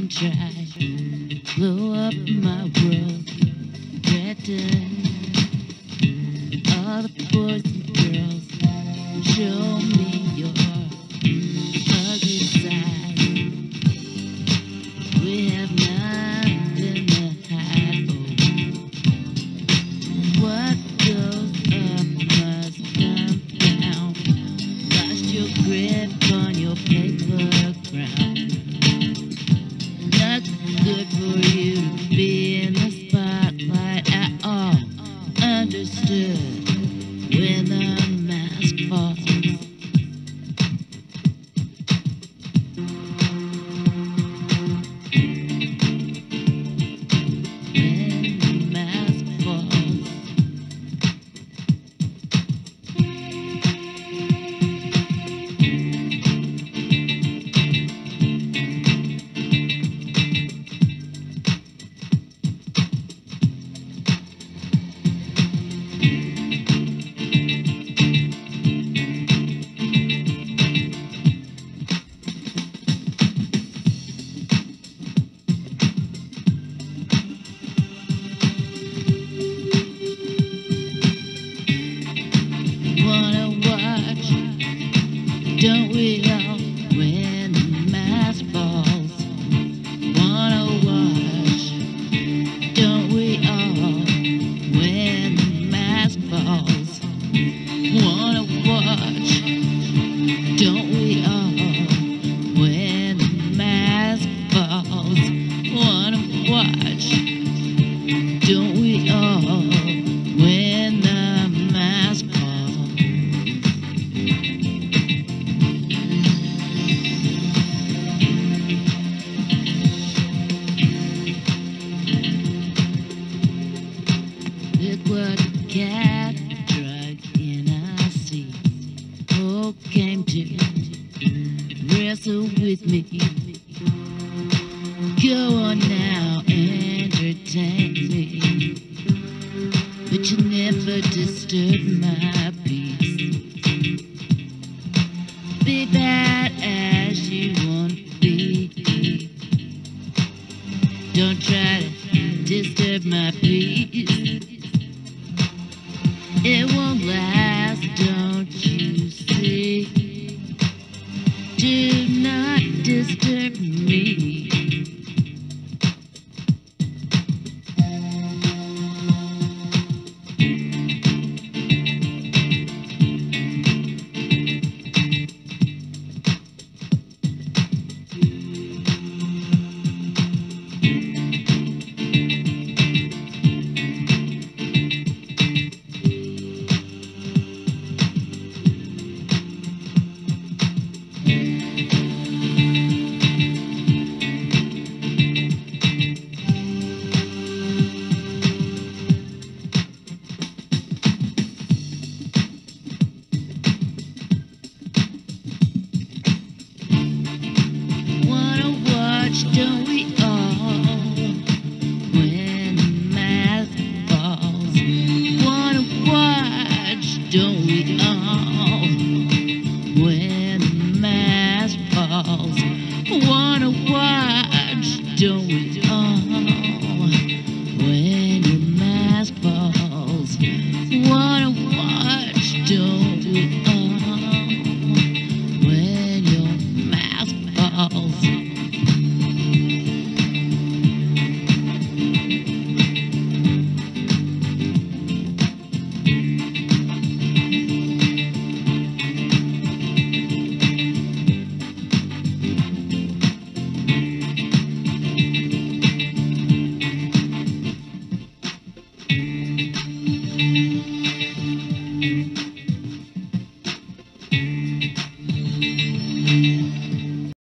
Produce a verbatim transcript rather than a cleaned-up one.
and try to blow up my world. Threaten all the boys and girls. Show me your ugly side. We have nothing to hide. Oh, what goes up must come down. Lost your grip on your paper ground. Not good for you to be in the spotlight at all. Understood when the mask falls. When the mask falls. Wanna watch, don't we all, when the mask falls? Wanna watch, don't we all, when the mask falls? Wanna watch, don't we all, when the mask falls? Wanna watch, don't we all, when the mask falls? Look what the cat drug in our sea. Oh, came to wrestle with me. Go on now, entertain me, but you never disturb my peace. Be bad as you want to be. Don't try to disturb my peace. It won't last, don't you see? Do not disturb